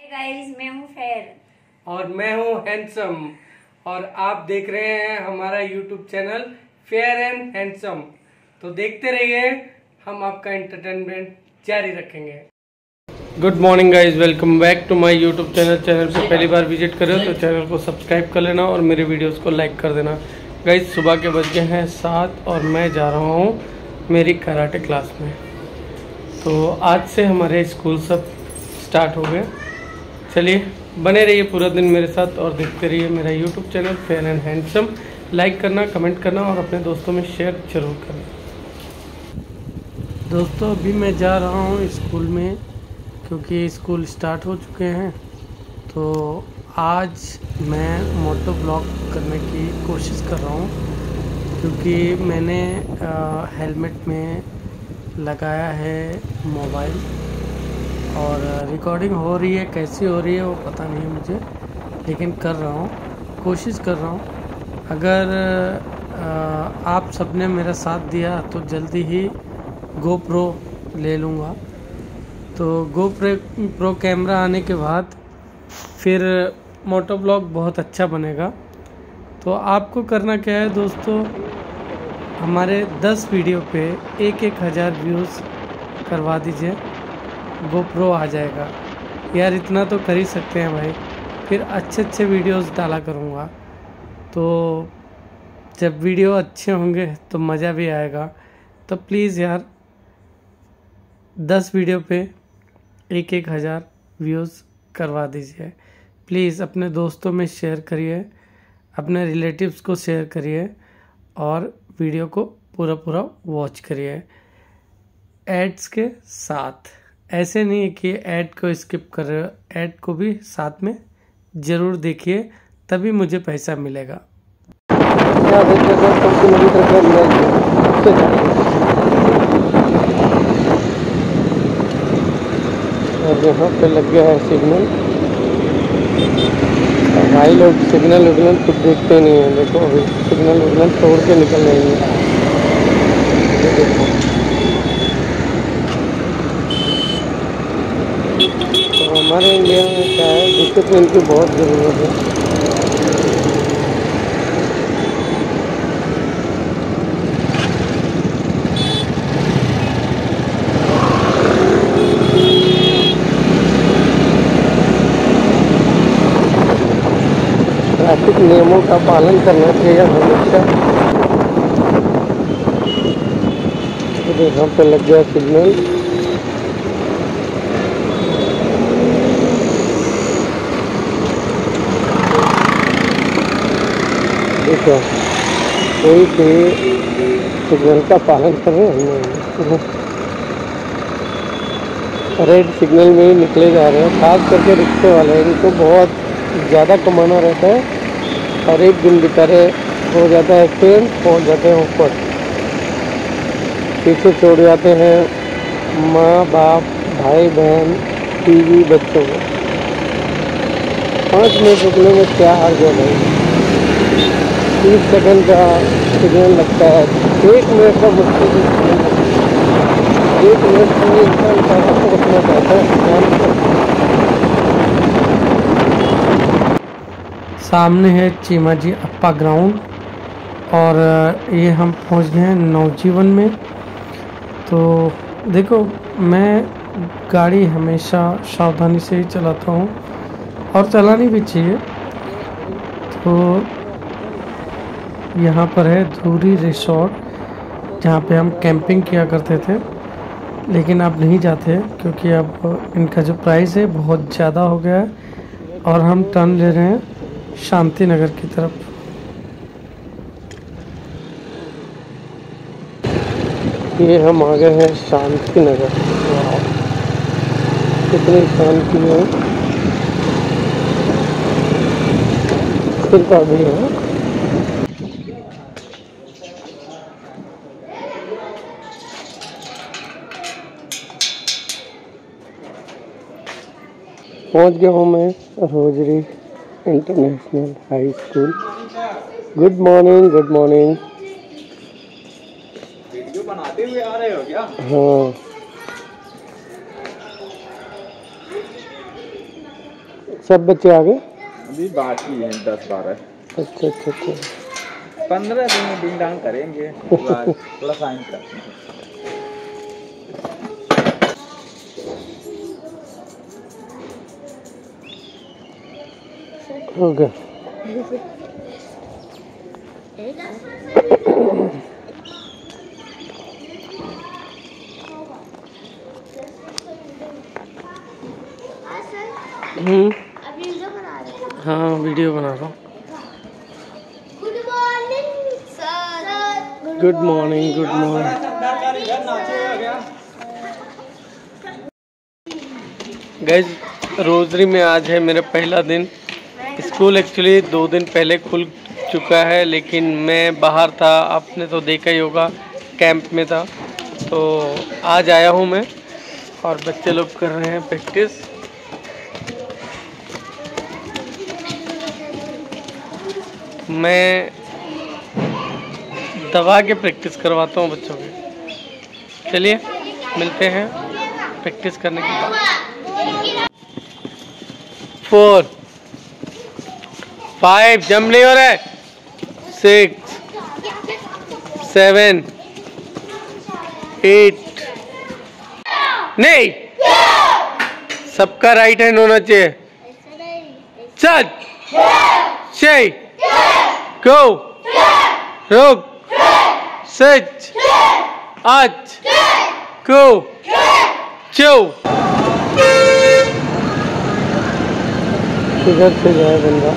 Guys, मैं हूँ fair और मैं हूँ हैंडसम और आप देख रहे हैं हमारा YouTube channel fair and handsome. तो देखते रहिए, हम आपका एंटरटेनमेंट जारी रखेंगे। Good morning guys, welcome back to my YouTube channel. Channel पे पहली बार विजिट करें तो चैनल को सब्सक्राइब कर लेना और मेरे वीडियोस को लाइक कर देना। गाइज सुबह के बज गए हैं 7 और मैं जा रहा हूँ मेरी कराटे क्लास में। तो आज से हमारे स्कूल सब स्टार्ट हो गए। चलिए बने रहिए पूरा दिन मेरे साथ और देखते रहिए मेरा YouTube channel fair and handsome. Like करना, कमेंट करना और अपने दोस्तों में शेयर जरूर करना। दोस्तों अभी मैं जा रहा हूँ स्कूल में क्योंकि स्कूल स्टार्ट हो चुके हैं। तो आज मैं मोटो ब्लॉग करने की कोशिश कर रहा हूँ क्योंकि मैंने हेलमेट में लगाया है मोबाइल और रिकॉर्डिंग हो रही है, कैसी हो रही है वो पता नहीं मुझे, लेकिन कर रहा हूँ, कोशिश कर रहा हूँ। अगर आप सबने मेरा साथ दिया तो जल्दी ही GoPro ले लूँगा। तो GoPro कैमरा आने के बाद फिर मोटो ब्लॉग बहुत अच्छा बनेगा। तो आपको करना क्या है दोस्तों, हमारे 10 वीडियो पे 1,000 व्यूज़ करवा दीजिए, GoPro आ जाएगा। यार इतना तो कर ही सकते हैं भाई, फिर अच्छे वीडियोस डाला करूँगा। तो जब वीडियो अच्छे होंगे तो मज़ा भी आएगा। तो प्लीज़ यार 10 वीडियो पे 1,000 व्यूज़ करवा दीजिए। प्लीज़ अपने दोस्तों में शेयर करिए, अपने रिलेटिव्स को शेयर करिए और वीडियो को पूरा वॉच करिए एड्स के साथ। ऐसे नहीं कि ऐड को स्किप कर रहे हो, ऐड को भी साथ में ज़रूर देखिए, तभी मुझे पैसा मिलेगा। और यहाँ पे लग गया है सिग्नल। भाई लोग सिग्नल विग्नल कुछ देखते नहीं है। देखो अभी सिग्नल विग्नल तोड़ के निकल रहे हैं। देखो तो हमारे इंडिया में क्या है, डिसिप्लिन की बहुत ज़रूरत है। ट्रैफिक नियमों का पालन करना चाहिए हमेशा। तो यहाँ पे लग गया सिग्नल। देखो कोई भी सिग्नल का पालन कर रहे हैं, रेड सिग्नल में ही निकले जा रहे हैं। खास करके रिक्शे वाले, इनको बहुत ज़्यादा कमाना रहता है और एक दिन बेचारे हो जाता है फेल, पहुँच जाते हैं ऊपर, पीछे छोड़ जाते हैं माँ बाप, भाई बहन, बीवी, बच्चों को। 5 मिनट रुकने में क्या हर्ज है भाई। 30 सेकंड का सिग्नल लगता है, 1 मिनट का मुश्किल सिग्नल लगता है। 1 मिनट में इंसान का रुकना चाहता है। सामने है चीमाजी अप्पा ग्राउंड और ये हम पहुंच गए हैं नवजीवन में। तो देखो मैं गाड़ी हमेशा सावधानी से ही चलाता हूँ और चलानी भी चाहिए। तो यहाँ पर है धूरी रिसोर्ट जहाँ पे हम कैंपिंग किया करते थे, लेकिन अब नहीं जाते क्योंकि अब इनका जो प्राइस है बहुत ज़्यादा हो गया है और हम टर्न ले रहे हैं शांति नगर की तरफ। ये हम आ गए हैं शांति नगर। कितनी शांति है, सिर्फ अभी है। पहुंच गया हूँ मैं Rosary international high school. Good morning, good morning. Video बनाते हुए आ रहे हो क्या? हाँ सब बच्चे आ गए? अभी बाकी हैं 10-12। अच्छा अच्छा अच्छा। 15 दिन में डिंग डांग करेंगे। थोड़ा साइन करते हैं। हो गया। हाँ वीडियो बना रहा हूँ। Good morning sir. Good morning good morning. Guys Rosary में आज है मेरा पहला दिन। स्कूल एक्चुअली 2 दिन पहले खुल चुका है, लेकिन मैं बाहर था, आपने तो देखा ही होगा, कैंप में था। तो आज आया हूँ मैं और बच्चे लोग कर रहे हैं प्रैक्टिस। मैं दबा के प्रैक्टिस करवाता हूँ बच्चों की। चलिए मिलते हैं प्रैक्टिस करने के बाद। 4 5 जंप नहीं हो रहा है। 6 7 8 नहीं, सबका राइट हैंड होना चाहिए। चल शे गो रुक सच आज गो चो। किधर से जाए बंदा?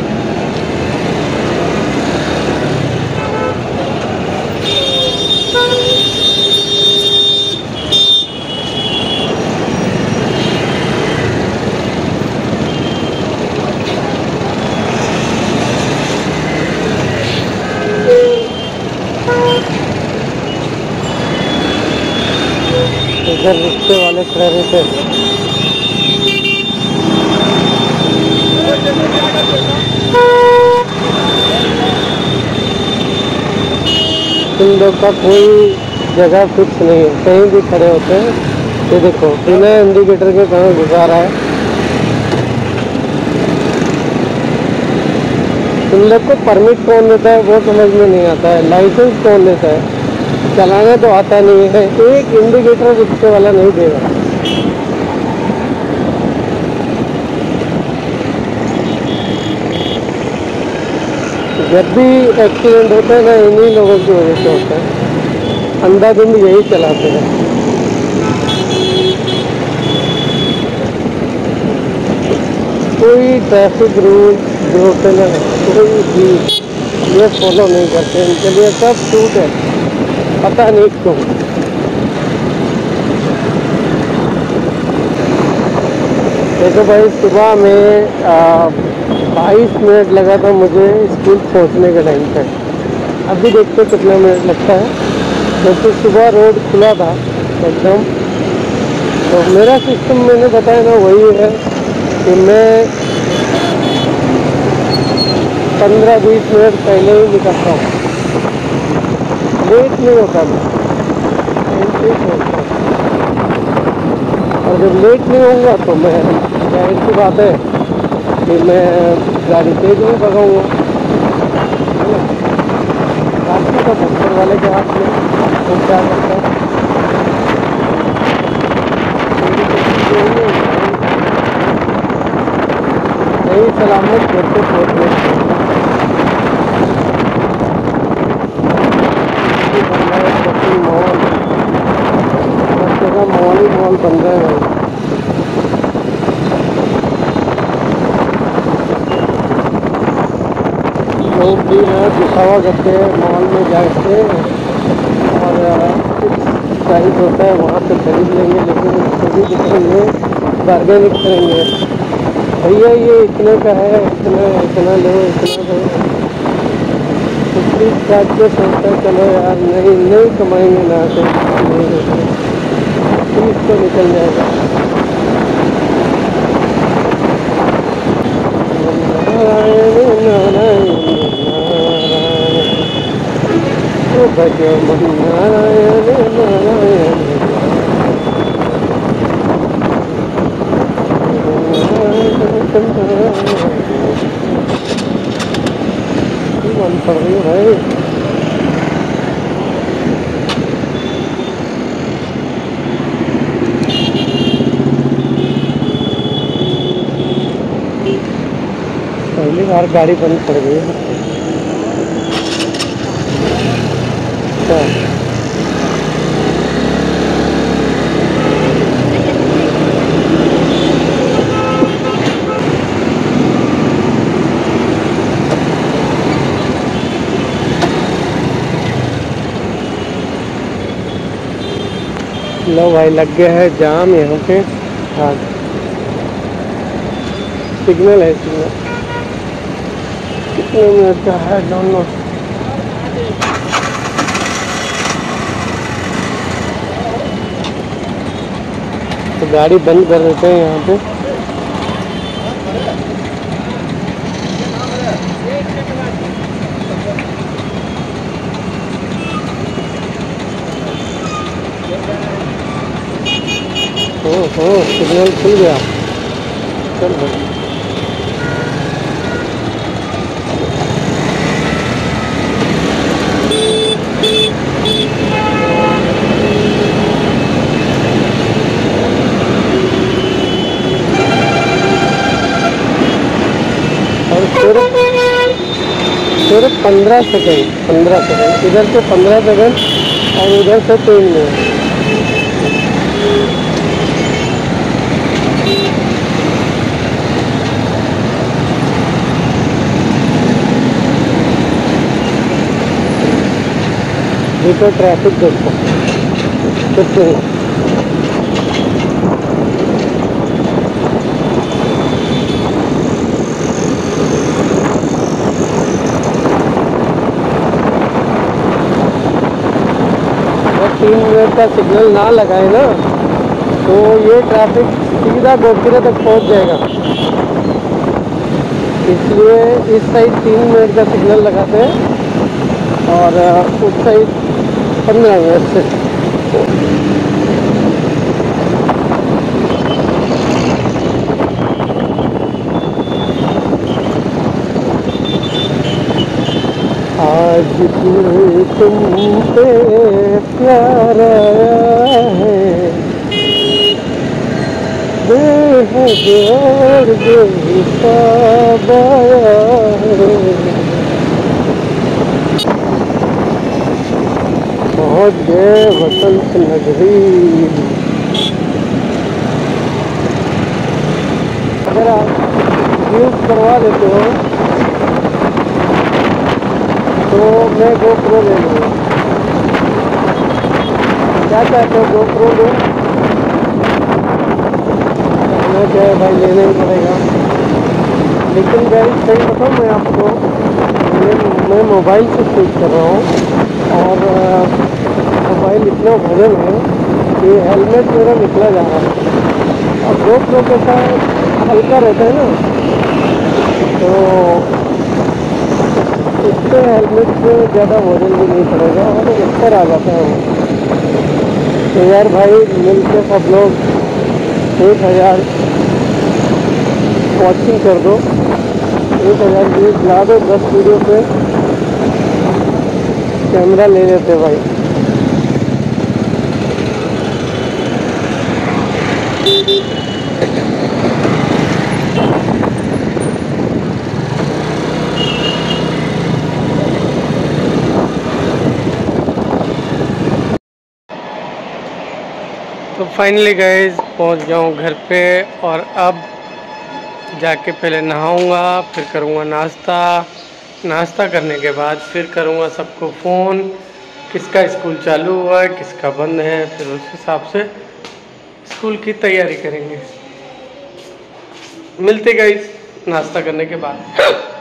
इधर रिक्शे वाले खड़े रहते हैं। इन लोग का कोई जगह फिक्स नहीं है, कहीं भी खड़े होते हैं। ये देखो बिना इंडिकेटर के कहाँ घुसा रहा है। इन लोग को परमिट कौन देता है वो समझ में नहीं आता है, लाइसेंस कौन देता है, चलाना तो आता नहीं है। एक इंडिकेटर रिक्शे वाला नहीं देगा। जब भी एक्सीडेंट होता है ना, इन्हीं लोगों की वजह से होता है। अंधाधुंध यही चलाते हैं। कोई ट्रैफिक रूल जो होते हैं ना, कोई भी ये फॉलो नहीं करते। इनके लिए सब छूट है, पता नहीं क्यों। देखो भाई, सुबह में 22 मिनट लगा था मुझे स्कूल पहुंचने के टाइम पे। अभी देखते कितना मिनट लगता है, क्योंकि सुबह रोड खुला था एकदम। तो मेरा सिस्टम मैंने बताया ना वही है कि मैं 15-20 मिनट पहले ही निकलता हूँ, लेट नहीं होता मैं, और जब लेट नहीं होऊंगा तो मैं जाहिर सी बात है कि मैं गाड़ी तेज नहीं भगाऊंगा, है ना। बाकी तो डॉक्टर वाले के हाथ में, वो क्या करता है। सही सलामत घर पे पहुँचने मॉल, हर जगह मॉल ही मॉल बन रहे हैं। लोग भी ना दिखावा करते हैं, मॉल में जाते हैं और कुछ प्राइस होता है वहाँ पे खरीद लेंगे, लेकिन सभी दुकान में बार्गेनिंग करेंगे। भैया ये इतने का है, इतना लो, इतना दो। कुछ काट के सोचता है चलो यार नहीं कमाएंगे ना, तो नहीं होते, 30 तो निकल जाएगा। नारायण नारायण भज मन नारायण नारायण नारायण यार गाड़ी बंद पड़ गई है। अच्छा, लो भाई लग गया है जाम यहाँ पे। हाँ सिग्नल है, सिग्नल कितने मिनट का है दोनों। तो गाड़ी बंद कर देते हैं यहाँ पे। हो सिग्नल खुल गया। चल भाई और सिर्फ 15 सेकंड, 15 सेकंड इधर से 15 सेकंड और उधर से 3 मिनट। देखो ट्रैफिक देखो कितने। अगर 3 मिनट का सिग्नल ना लगाए ना तो ये ट्रैफिक सीधा गोखीरा तक पहुंच जाएगा। इसलिए इस साइड 3 मिनट का सिग्नल लगाते हैं और उस साइड 15 मिनट से। आज तुम पे प्यार आया है, बेहद और बेहिसाब आया है। पहुँच गए वसंत नगरी। अगर आप यूज करवा देते हो तो मैं GoPro ले लूँगा। क्या चाहते हो, GoPro लूँ? मैं क्या है भाई, लेना ही पड़ेगा। लेकिन गाइस सही बताऊँ मैं आपको, मैं मोबाइल से शूट कर रहा हूँ और मोबाइल इतना वजन है कि हेलमेट मेरा निकला जा रहा है। और GoPro के साथ हल्का रहता है ना, तो इससे हेलमेट से ज़्यादा वजन भी नहीं पड़ेगा और ऊपर आ जाता है वो। तो यार भाई मिलके सब लोग 1000 वॉचिंग कर दो, 1000 व्यूज ला दो 10 वीडियो पे। कैमरा ले लेते भाई। तो फाइनली गाइस पहुंच गया हूँ घर पे और अब जाके पहले नहाऊंगा, फिर करूँगा नाश्ता। नाश्ता करने के बाद फिर करूँगा सबको फ़ोन, किसका स्कूल चालू हुआ है किसका बंद है, फिर उस हिसाब से स्कूल की तैयारी करेंगे। मिलते गाइस नाश्ता करने के बाद।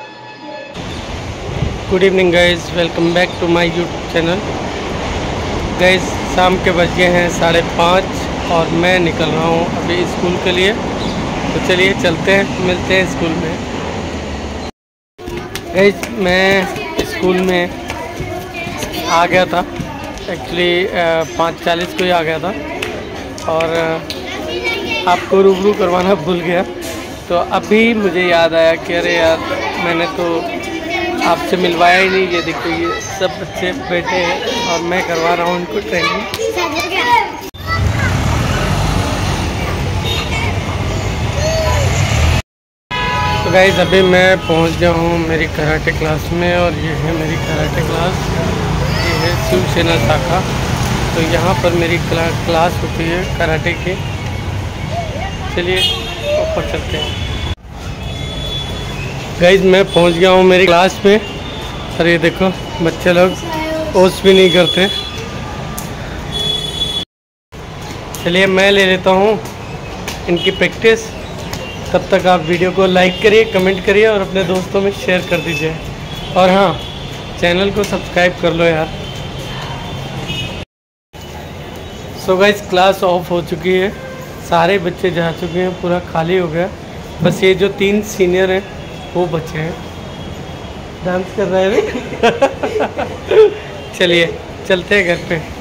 Good evening guys, welcome back to my YouTube channel. Guys शाम के बज गए हैं 5:30 और मैं निकल रहा हूँ अभी स्कूल के लिए। तो चलिए चलते हैं, मिलते हैं स्कूल में। गाइस मैं स्कूल में आ गया था, एक्चुअली 5:40 को ही आ गया था और आपको रूबरू करवाना भूल गया। तो अभी मुझे याद आया कि अरे यार मैंने तो आपसे मिलवाया ही नहीं। ये देखो ये सब बच्चे बैठे हैं और मैं करवा रहा हूँ उनको ट्रेनिंग। तो गाइस अभी मैं पहुंच गया हूं मेरी कराटे क्लास में, और ये है मेरी कराटे क्लास। ये है शिवसेना शाखा। तो यहाँ पर मेरी क्लास होती है कराटे की। चलिए ऊपर चलते हैं। गाइस मैं पहुंच गया हूं मेरी क्लास में, और ये देखो बच्चे लोग ओस भी नहीं करते। चलिए मैं ले लेता हूँ इनकी प्रैक्टिस। तब तक आप वीडियो को लाइक करिए, कमेंट करिए और अपने दोस्तों में शेयर कर दीजिए। और हाँ, चैनल को सब्सक्राइब कर लो यार। सो गाइस क्लास ऑफ हो चुकी है, सारे बच्चे जा चुके हैं, पूरा खाली हो गया। बस ये जो 3 सीनियर हैं वो बचे हैं। डांस कर रहे हैं। चलिए चलते हैं घर पे।